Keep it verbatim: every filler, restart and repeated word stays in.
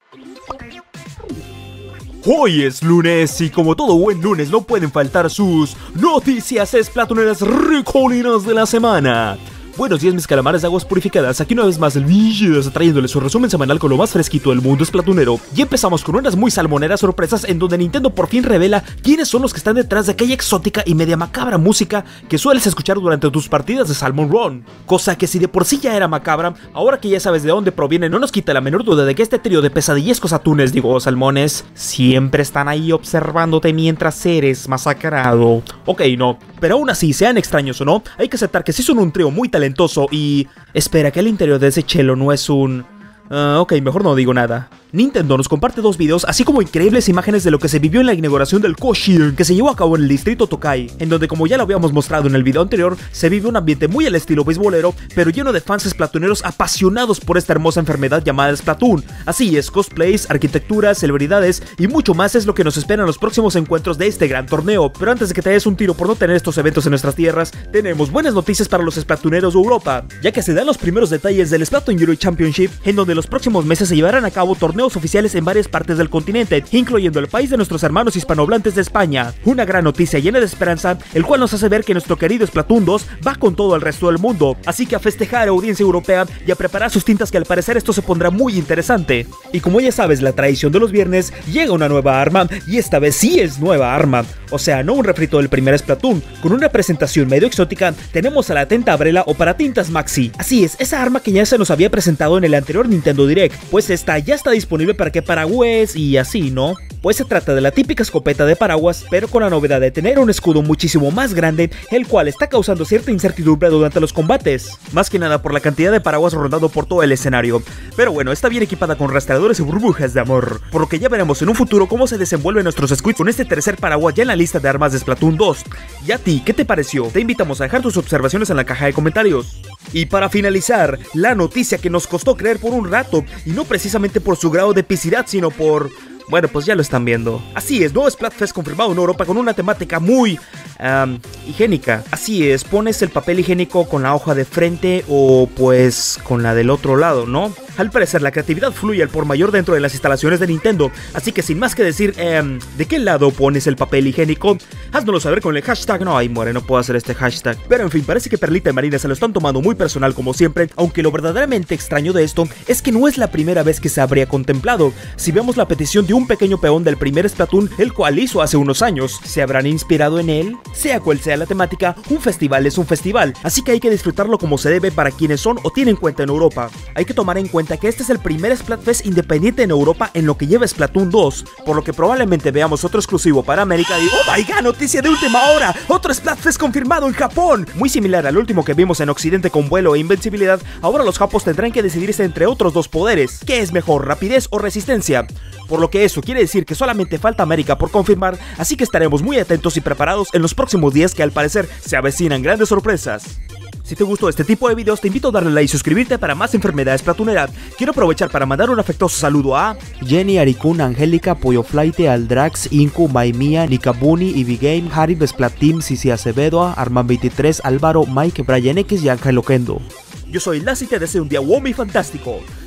Hoy es lunes y como todo buen lunes no pueden faltar sus noticias esplatoneras recolinas de la semana. Buenos días mis calamares de aguas purificadas, aquí una vez más el Villas trayéndoles su resumen semanal con lo más fresquito del mundo esplatunero. Y empezamos con unas muy salmoneras sorpresas en donde Nintendo por fin revela quiénes son los que están detrás de aquella exótica y media macabra música que sueles escuchar durante tus partidas de Salmon Run. Cosa que si de por sí ya era macabra, ahora que ya sabes de dónde proviene no nos quita la menor duda de que este trío de pesadillescos atunes, digo salmones, siempre están ahí observándote mientras eres masacrado. Ok, no, pero aún así, sean extraños o no, hay que aceptar que sí son un trío muy talentoso y... Espera, que el interior de ese chelo no es un... Uh, ok, mejor no digo nada. Nintendo nos comparte dos videos, así como increíbles imágenes de lo que se vivió en la inauguración del Koshien, que se llevó a cabo en el distrito Tokai, en donde, como ya lo habíamos mostrado en el video anterior, se vive un ambiente muy al estilo beisbolero, pero lleno de fans splatoneros apasionados por esta hermosa enfermedad llamada Splatoon. Así es, cosplays, arquitecturas, celebridades y mucho más es lo que nos espera en los próximos encuentros de este gran torneo. Pero antes de que te des un tiro por no tener estos eventos en nuestras tierras, tenemos buenas noticias para los splatoneros de Europa, ya que se dan los primeros detalles del Splatoon Euro Championship, en donde los próximos meses se llevarán a cabo torneos oficiales en varias partes del continente, incluyendo el país de nuestros hermanos hispanohablantes de España. Una gran noticia llena de esperanza, el cual nos hace ver que nuestro querido Splatoon dos va con todo el resto del mundo. Así que a festejar, audiencia europea, y a preparar sus tintas, que al parecer esto se pondrá muy interesante. Y como ya sabes, la tradición de los viernes, llega una nueva arma, y esta vez sí es nueva arma. O sea, no un refrito del primer Splatoon. Con una presentación medio exótica, tenemos a la atenta Abrela o para tintas Maxi. Así es, esa arma que ya se nos había presentado en el anterior Nintendo Direct, pues esta ya está disponible para que paraguas y así, ¿no? Pues se trata de la típica escopeta de paraguas, pero con la novedad de tener un escudo muchísimo más grande, el cual está causando cierta incertidumbre durante los combates, más que nada por la cantidad de paraguas rondando por todo el escenario. Pero bueno, está bien equipada con rastreadores y burbujas de amor, por lo que ya veremos en un futuro cómo se desenvuelven nuestros squids con este tercer paraguas ya en la lista de armas de Splatoon dos. ¿Y a ti qué te pareció? Te invitamos a dejar tus observaciones en la caja de comentarios. Y para finalizar, la noticia que nos costó creer por un rato, y no precisamente por su grado de epicidad, sino por... bueno, pues ya lo están viendo. Así es, nuevo Splatfest confirmado en Europa con una temática muy... Um, higiénica. Así es, pones el papel higiénico con la hoja de frente o pues con la del otro lado, ¿no? Al parecer la creatividad fluye al por mayor dentro de las instalaciones de Nintendo, así que sin más que decir, eh, ¿de qué lado pones el papel higiénico? Háznoslo saber con el hashtag. No, ay muere, no puedo hacer este hashtag. Pero en fin, parece que Perlita y Marina se lo están tomando muy personal como siempre, aunque lo verdaderamente extraño de esto es que no es la primera vez que se habría contemplado. Si vemos la petición de un pequeño peón del primer Splatoon, el cual hizo hace unos años, ¿se habrán inspirado en él? Sea cual sea la temática, un festival es un festival, así que hay que disfrutarlo como se debe para quienes son o tienen cuenta en Europa. Hay que tomar en cuenta que este es el primer Splatfest independiente en Europa en lo que lleva Splatoon dos, por lo que probablemente veamos otro exclusivo para América y ¡oh my god! Noticia de última hora, otro Splatfest confirmado en Japón. Muy similar al último que vimos en Occidente con vuelo e invencibilidad, ahora los japos tendrán que decidirse entre otros dos poderes. ¿Qué es mejor, rapidez o resistencia? Por lo que eso quiere decir que solamente falta América por confirmar, así que estaremos muy atentos y preparados en los próximos días, que al parecer se avecinan grandes sorpresas. Si te gustó este tipo de videos, te invito a darle like y suscribirte para más enfermedades platunera. Quiero aprovechar para mandar un afectuoso saludo a Jenny, Arikun, Angélica, Pollo Flight, Aldrax, Inku, Maimia, Nikabuni, Ibigame, Harib, Splatim, Cici Acevedo, Arman veintitrés, Álvaro, Mike, Brian X y Ángel Oquendo. Yo soy Las y te deseo un día wow y fantástico.